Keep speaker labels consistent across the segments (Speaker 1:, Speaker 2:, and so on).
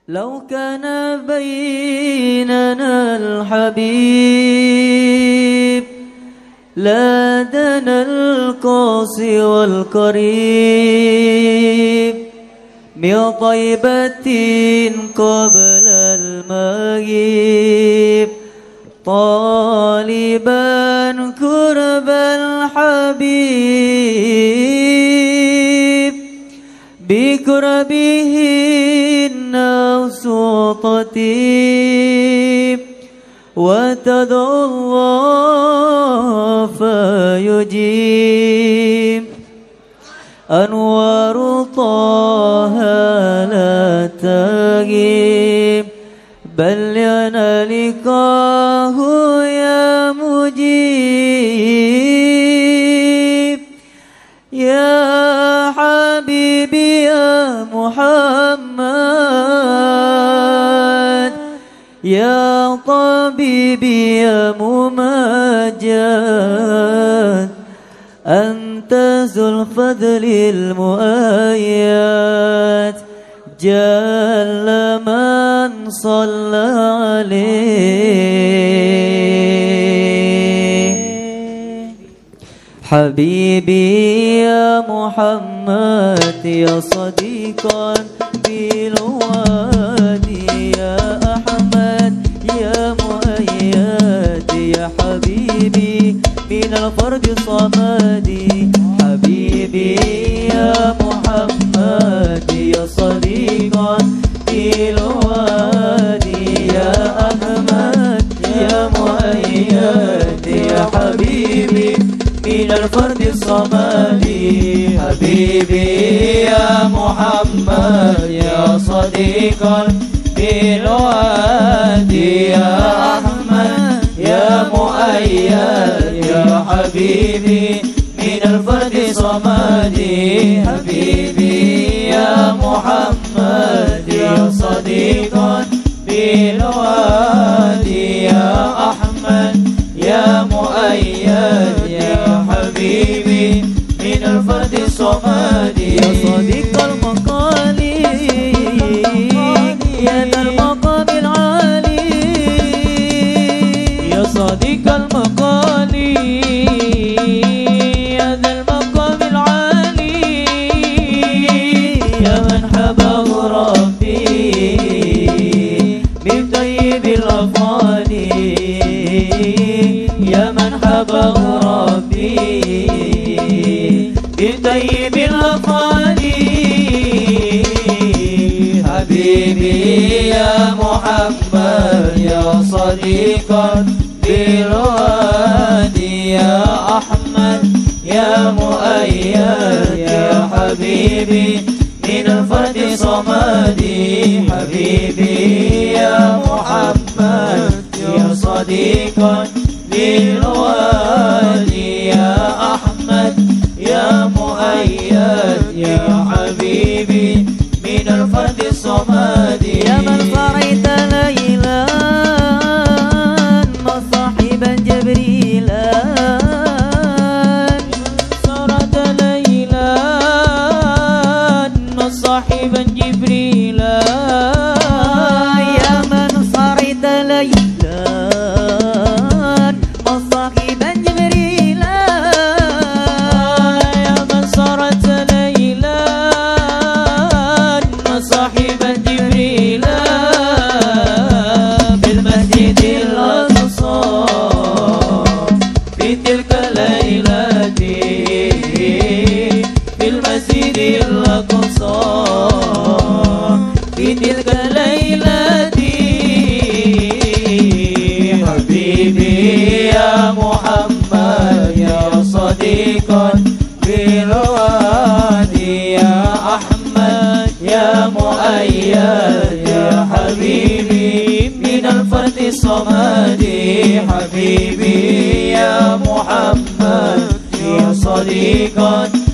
Speaker 1: لو كان بيننا الحبيب لدنا القاصي والقريب من طيبة قبل المغيب طالبا قرب الحبيب بقربه النفس تطيب وتدعو الله فيجيب أنوار طه لا تغيب بل لنا لقاه يا مجيب يا حبيبي يا محمد يا طبيبي يا ممجد أنت ذو الفضل المؤيد جل من صلى عليه حبيبي يا محمد يا صديقا بالوادي يا أحمد يا مؤيد يا حبيبي من الفرد صمدي حبيبي يا محمد يا صديقا بالوادي يا أحمد يا مؤيد يا حبيبي من الفرد الصمدي حبيبي يا محمد يا صديقا بالوادي يا أحمد يا مؤيد يا حبيبي من الفرد الصمدي حبيبي يا محمد يا صديقا بالوادي يا أحمد يا مؤيد يا حبيبي من الفرد الصمدي يا صديق المقال يا ذا المقام العالي يا صديق المقال يا ذا المقام العالي يا من حبه ربي من طيب الأفعال يا من حبه ربي بطيب الأفعال حبيبي يا محمد يا صديقا بالوادي يا أحمد يا مؤيد يا حبيبي من الفرد صمدي حبيبي يا محمد يا صديقا بالوادي يا أحمد يا مؤيد يا حبيبي من الفرد الصمدي يا من صريت ليلا مصاحبا جبريلا صرت ليلا مصاحبا جبريلا يا من صريت ليلا مصاحبا جبريلا يا من صرت ليلا مصاحبا جبريلا بالمسجد الأقصى في تلك الليلة بالمسجد الأقصى في تلك الليلة حبيبي يا محمد يا صديقا بالوادي يا أحمد يا مؤيد يا حبيبي من الفرد الصمدي حبيبي يا محمد يا صديقا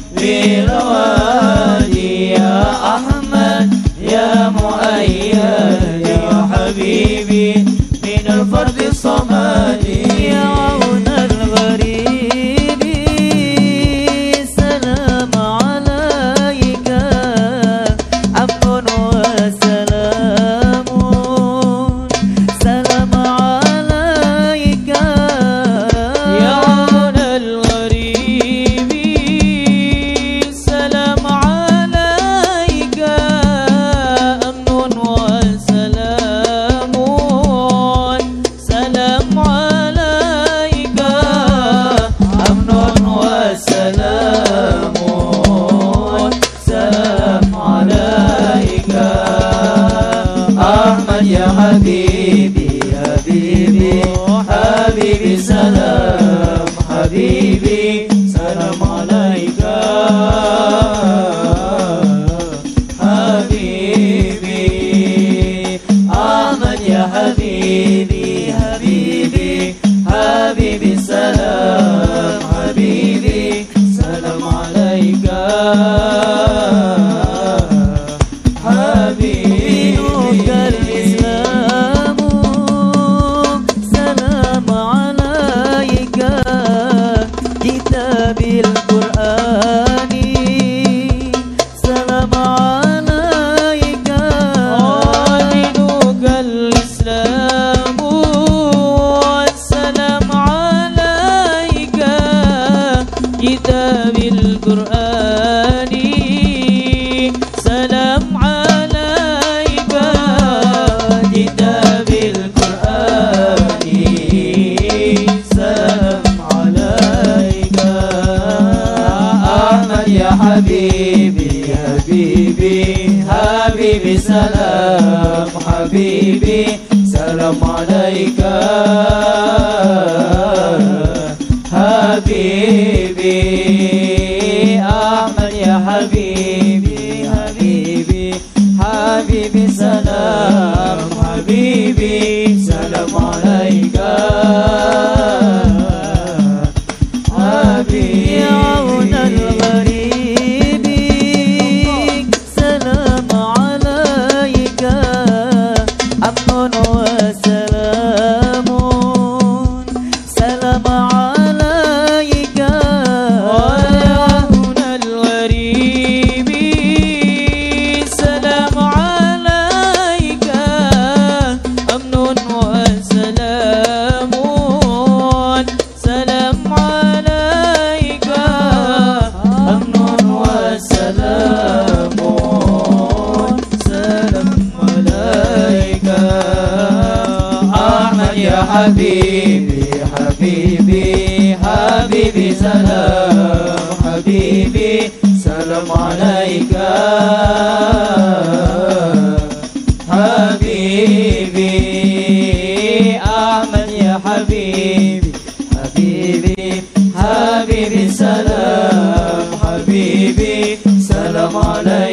Speaker 1: بالوادي يا أحمد يا مؤيد يا حبيبي من الفرد الصمدي يا عون الغريب سلام عليك عفو وسلام salam habibi salam alaika habibi dinukal islamu salam alaika kitabil qur'ani salam alaika dinukal islamu salam alaika kitabil qur'ani salam alaika kitabil qur'ani salam alaika Ahmad ya habibi habibi habibi salam habibi salam alaika habibi Ahmad ya habibi habibi habibi salam habibi salam alaika habibi ya aunal gharibi salam alaika amnun wa salamun salam alaika ya aunal gharibi salam alaika amnun wa salamun salam alaika amnun wa salamun salam alaika Ahmad ya habibi habibi habibi salam habibi salam alaika habibi Ahmad ya habibi habibi habibi salam habibi salam alaika